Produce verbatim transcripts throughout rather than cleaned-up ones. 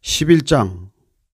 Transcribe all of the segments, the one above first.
십일 장.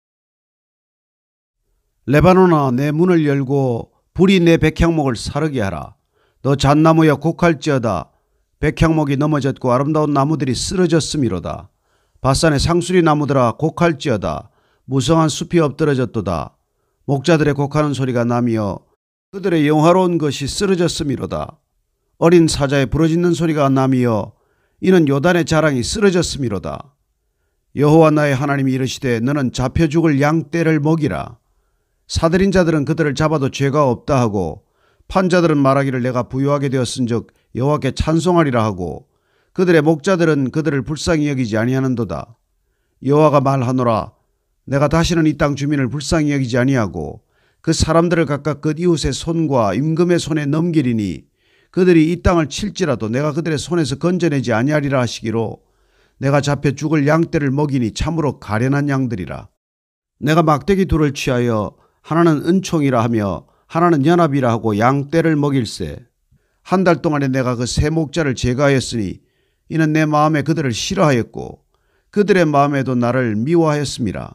레바논아, 내 문을 열고 불이 내 백향목을 사르게 하라. 너 잣나무여 곡할지어다. 백향목이 넘어졌고 아름다운 나무들이 쓰러졌음이로다. 바산의 상수리 나무들아 곡할지어다. 무성한 숲이 엎드러졌도다. 목자들의 곡하는 소리가 나며 그들의 영화로운 것이 쓰러졌음이로다. 어린 사자의 부러지는 소리가 나며 이는 요단의 자랑이 쓰러졌음이로다. 여호와 나의 하나님이 이르시되 너는 잡혀 죽을 양떼를 먹이라. 사들인 자들은 그들을 잡아도 죄가 없다 하고 판자들은 말하기를 내가 부유하게 되었은즉 여호와께 찬송하리라 하고 그들의 목자들은 그들을 불쌍히 여기지 아니하는도다. 여호와가 말하노라. 내가 다시는 이 땅 주민을 불쌍히 여기지 아니하고 그 사람들을 각각 그 이웃의 손과 임금의 손에 넘기리니 그들이 이 땅을 칠지라도 내가 그들의 손에서 건져내지 아니하리라 하시기로 내가 잡혀 죽을 양떼를 먹이니 참으로 가련한 양들이라. 내가 막대기 둘을 취하여 하나는 은총이라 하며 하나는 연합이라 하고 양떼를 먹일세. 한 달 동안에 내가 그 세 목자를 제거하였으니 이는 내 마음에 그들을 싫어하였고 그들의 마음에도 나를 미워하였음이라.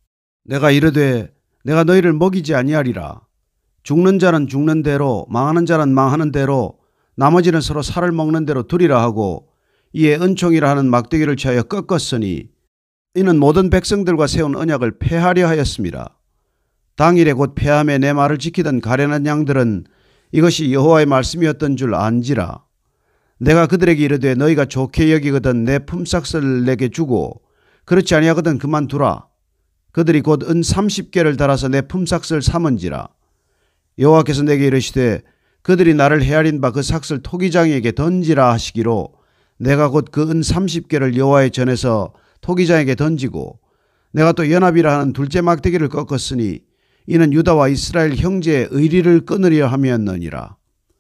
내가 이르되 내가 너희를 먹이지 아니하리라. 죽는 자는 죽는 대로 망하는 자는 망하는 대로 나머지는 서로 살을 먹는 대로 두리라 하고 이에 은총이라 하는 막대기를 취하여 꺾었으니 이는 모든 백성들과 세운 언약을 폐하려 하였습니다. 당일에 곧 폐함에 내 말을 지키던 가련한 양들은 이것이 여호와의 말씀이었던 줄 안지라. 내가 그들에게 이르되 너희가 좋게 여기거든 내 품삯을 내게 주고 그렇지 아니하거든 그만두라. 그들이 곧 은 삼십 개를 달아서 내 품삯을 삼은지라. 여호와께서 내게 이르시되 그들이 나를 헤아린 바 그 삭을 토기장에게 던지라 하시기로 내가 곧 그 은 삼십 개를 여호와의 전에서 토기장에게 던지고 내가 또 연합이라 하는 둘째 막대기를 꺾었으니 이는 유다와 이스라엘 형제의 의리를 끊으려 함이었느니라.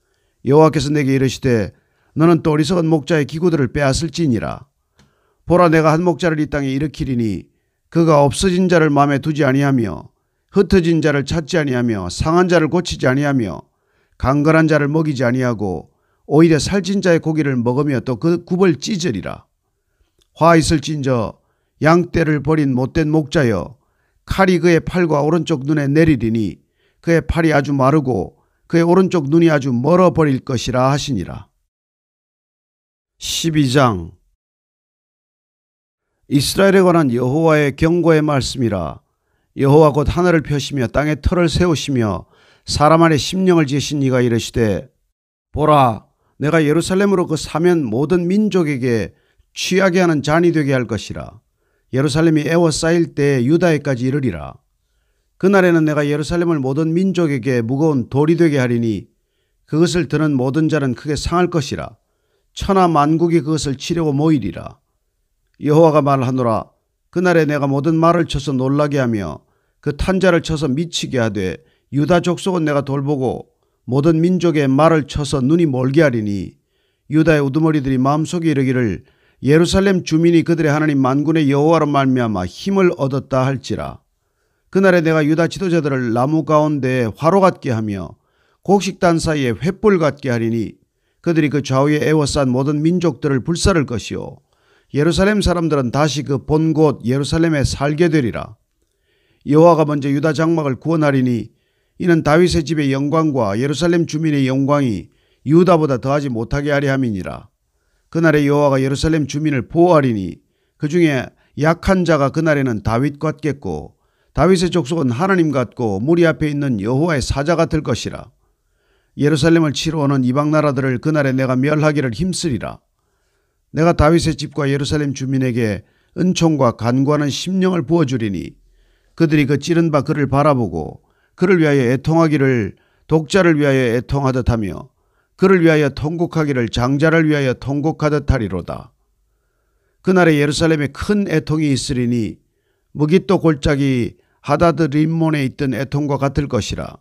여호와께서 내게 이르시되 너는 또 어리석은 목자의 기구들을 빼앗을지니라. 보라, 내가 한 목자를 이 땅에 일으키리니 그가 없어진 자를 마음에 두지 아니하며 흩어진 자를 찾지 아니하며 상한 자를 고치지 아니하며 강건한 자를 먹이지 아니하고 오히려 살찐 자의 고기를 먹으며 또 그 굽을 찢으리라. 화 있을진저 양떼를 버린 못된 목자여, 칼이 그의 팔과 오른쪽 눈에 내리리니 그의 팔이 아주 마르고 그의 오른쪽 눈이 아주 멀어 버릴 것이라 하시니라. 십이 장. 이스라엘에 관한 여호와의 경고의 말씀이라. 여호와 곧 하늘을 펴시며 땅에 터를 세우시며 사람 안에 심령을 지으신 이가 이르시되 보라, 내가 예루살렘으로 그 사면 모든 민족에게 취하게 하는 잔이 되게 할 것이라. 예루살렘이 애워싸일 때에 유다에까지 이르리라. 그날에는 내가 예루살렘을 모든 민족에게 무거운 돌이 되게 하리니 그것을 드는 모든 자는 크게 상할 것이라. 천하 만국이 그것을 치려고 모이리라. 여호와가 말하노라. 그날에 내가 모든 말을 쳐서 놀라게 하며 그 탄자를 쳐서 미치게 하되 유다 족속은 내가 돌보고 모든 민족의 말을 쳐서 눈이 멀게 하리니 유다의 우두머리들이 마음속에 이르기를 예루살렘 주민이 그들의 하나님 만군의 여호와로 말미암아 힘을 얻었다 할지라. 그날에 내가 유다 지도자들을 나무 가운데에 화로 같게 하며 곡식단 사이에 횃불 같게 하리니 그들이 그 좌우에 애워싼 모든 민족들을 불사를 것이요 예루살렘 사람들은 다시 그 본 곳 예루살렘에 살게 되리라. 여호와가 먼저 유다 장막을 구원하리니 이는 다윗의 집의 영광과 예루살렘 주민의 영광이 유다보다 더하지 못하게 하려 함이니라. 그날에 여호와가 예루살렘 주민을 보호하리니 그 중에 약한 자가 그날에는 다윗 같겠고 다윗의 족속은 하나님 같고 무리 앞에 있는 여호와의 사자 같을 것이라. 예루살렘을 치러 오는 이방 나라들을 그날에 내가 멸하기를 힘쓰리라. 내가 다윗의 집과 예루살렘 주민에게 은총과 간구하는 심령을 부어주리니 그들이 그 찌른 바 그를 바라보고 그를 위하여 애통하기를 독자를 위하여 애통하듯 하며 그를 위하여 통곡하기를 장자를 위하여 통곡하듯 하리로다. 그날에 예루살렘에 큰 애통이 있으리니 무깃도 골짜기 하다드 림몬에 있던 애통과 같을 것이라.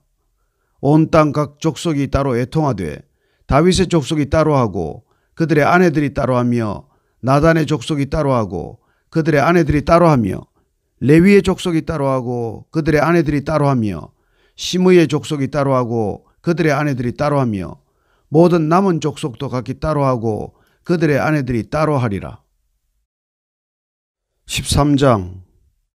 온 땅 각 족속이 따로 애통하되 다윗의 족속이 따로 하고 그들의 아내들이 따로 하며 나단의 족속이 따로 하고 그들의 아내들이 따로 하며 레위의 족속이 따로 하고 그들의 아내들이 따로 하며 시므의 족속이 따로 하고 그들의 아내들이 따로 하며 모든 남은 족속도 각기 따로 하고 그들의 아내들이 따로 하리라. 십삼 장.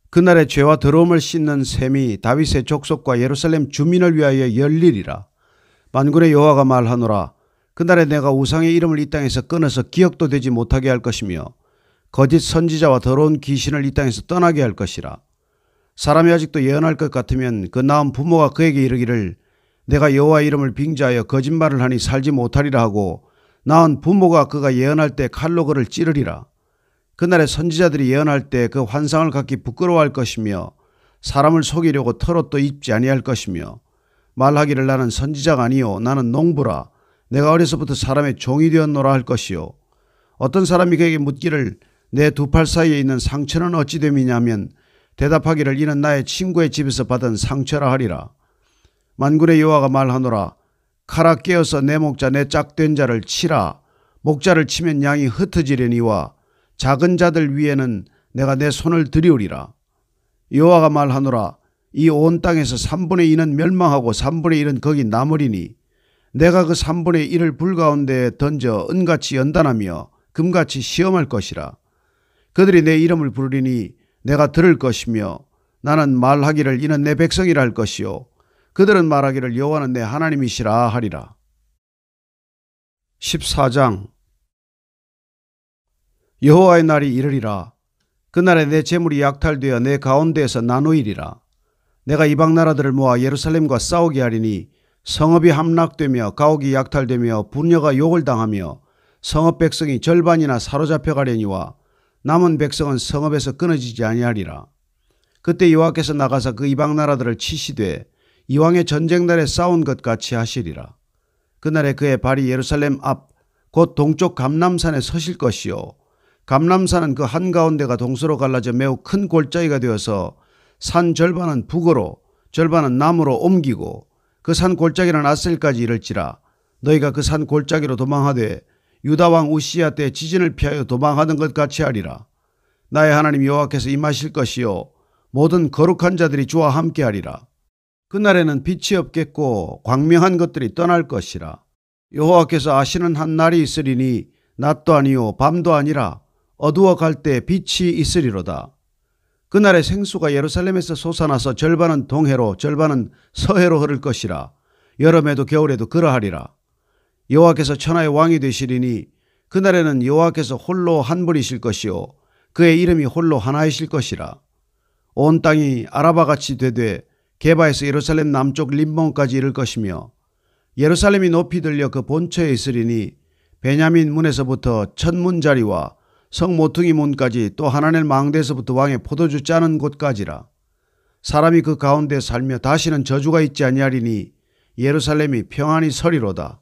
그날의 죄와 더러움을 씻는 셈이 다윗의 족속과 예루살렘 주민을 위하여 열리리라. 만군의 여호와가 말하노라. 그날에 내가 우상의 이름을 이 땅에서 끊어서 기억도 되지 못하게 할 것이며 거짓 선지자와 더러운 귀신을 이 땅에서 떠나게 할 것이라. 사람이 아직도 예언할 것 같으면 그 낳은 부모가 그에게 이르기를 내가 여호와의 이름을 빙자하여 거짓말을 하니 살지 못하리라 하고 낳은 부모가 그가 예언할 때 칼로 그를 찌르리라. 그날에 선지자들이 예언할 때 그 환상을 갖기 부끄러워할 것이며 사람을 속이려고 털옷도 입지 아니할 것이며 말하기를 나는 선지자가 아니요 나는 농부라 내가 어려서부터 사람의 종이 되었노라 할 것이요. 어떤 사람이 그에게 묻기를 내 두 팔 사이에 있는 상처는 어찌 됨이냐면 대답하기를 이는 나의 친구의 집에서 받은 상처라 하리라. 만군의 여호와가 말하노라. 칼아 깨어서 내 목자 내 짝된 자를 치라. 목자를 치면 양이 흩어지려니와 작은 자들 위에는 내가 내 손을 들이우리라. 여호와가 말하노라. 이 온 땅에서 삼분의 이는 멸망하고 삼분의 일은 거기 남으리니 내가 그 삼분의 일을 불 가운데에 던져 은같이 연단하며 금같이 시험할 것이라. 그들이 내 이름을 부르리니 내가 들을 것이며 나는 말하기를 이는 내 백성이라 할 것이요 그들은 말하기를 여호와는 내 하나님이시라 하리라. 십사 장. 여호와의 날이 이르리라. 그날에 내 재물이 약탈되어 내 가운데에서 나누이리라. 내가 이방 나라들을 모아 예루살렘과 싸우게 하리니 성읍이 함락되며 가옥이 약탈되며 부녀가 욕을 당하며 성읍 백성이 절반이나 사로잡혀 가려니와 남은 백성은 성읍에서 끊어지지 아니하리라. 그때 여호와께서 나가사 그 이방 나라들을 치시되 이왕의 전쟁날에 싸운 것 같이 하시리라. 그날에 그의 발이 예루살렘 앞 곧 동쪽 감람산에 서실 것이요 감람산은 그 한가운데가 동서로 갈라져 매우 큰 골짜기가 되어서 산 절반은 북으로 절반은 남으로 옮기고 그 산 골짜기는 아셀까지 이를지라. 너희가 그 산 골짜기로 도망하되 유다 왕 우시야 때 지진을 피하여 도망하던 것 같이 하리라. 나의 하나님 여호와께서 임하실 것이요 모든 거룩한 자들이 주와 함께하리라. 그날에는 빛이 없겠고 광명한 것들이 떠날 것이라. 여호와께서 아시는 한 날이 있으리니 낮도 아니요 밤도 아니라 어두워 갈 때 빛이 있으리로다. 그날에 생수가 예루살렘에서 솟아나서 절반은 동해로 절반은 서해로 흐를 것이라. 여름에도 겨울에도 그러하리라. 여호와께서 천하의 왕이 되시리니 그날에는 여호와께서 홀로 한 분이실 것이요 그의 이름이 홀로 하나이실 것이라. 온 땅이 아라바같이 되되 게바에서 예루살렘 남쪽 림몬까지 이를 것이며 예루살렘이 높이 들려 그 본처에 있으리니 베냐민 문에서부터 천문자리와 성 모퉁이 문까지 또 하나넬 망대에서부터 왕의 포도주 짜는 곳까지라. 사람이 그 가운데 살며 다시는 저주가 있지 아니하리니 예루살렘이 평안히 서리로다.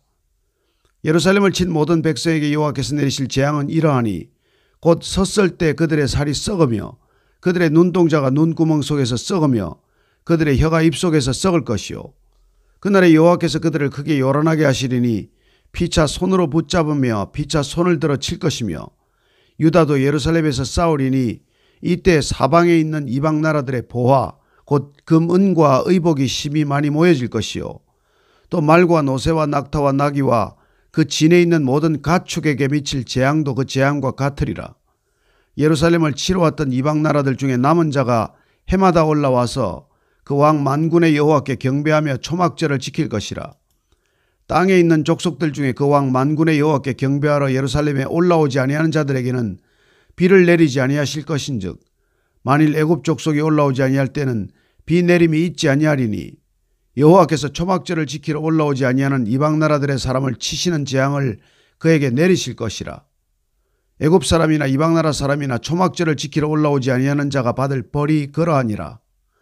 예루살렘을 친 모든 백성에게 여호와께서 내리실 재앙은 이러하니 곧 섰을 때 그들의 살이 썩으며 그들의 눈동자가 눈구멍 속에서 썩으며 그들의 혀가 입속에서 썩을 것이요 그날에 여호와께서 그들을 크게 요란하게 하시리니 피차 손으로 붙잡으며 피차 손을 들어 칠 것이며 유다도 예루살렘에서 싸우리니 이때 사방에 있는 이방 나라들의 보화 곧 금, 은과 의복이 심히 많이 모여질 것이요 또 말과 노새와 낙타와 나귀와 그 진에 있는 모든 가축에게 미칠 재앙도 그 재앙과 같으리라. 예루살렘을 치러 왔던 이방 나라들 중에 남은 자가 해마다 올라와서 그 왕 만군의 여호와께 경배하며 초막절을 지킬 것이라. 땅에 있는 족속들 중에 그 왕 만군의 여호와께 경배하러 예루살렘에 올라오지 아니하는 자들에게는 비를 내리지 아니하실 것인즉 만일 애굽 족속이 올라오지 아니할 때는 비 내림이 있지 아니하리니 여호와께서 초막절을 지키러 올라오지 아니하는 이방 나라들의 사람을 치시는 재앙을 그에게 내리실 것이라. 애굽 사람이나 이방 나라 사람이나 초막절을 지키러 올라오지 아니하는 자가 받을 벌이 그러하니라.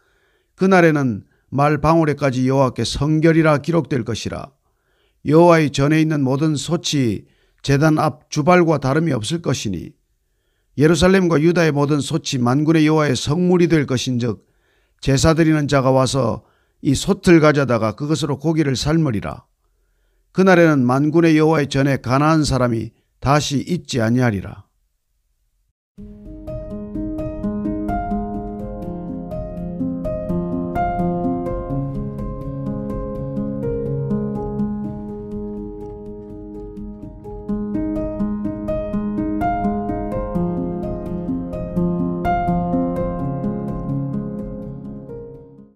그날에는 말 방울에까지 여호와께 성결이라 기록될 것이라. 여호와의 전에 있는 모든 솥이 제단 앞 주발과 다름이 없을 것이니 예루살렘과 유다의 모든 솥이 만군의 여호와의 성물이 될 것인즉 제사 드리는 자가 와서 이 솥을 가져다가 그것으로 고기를 삶으리라. 그날에는 만군의 여호와의 전에 가나안 사람이 다시 있지 아니하리라.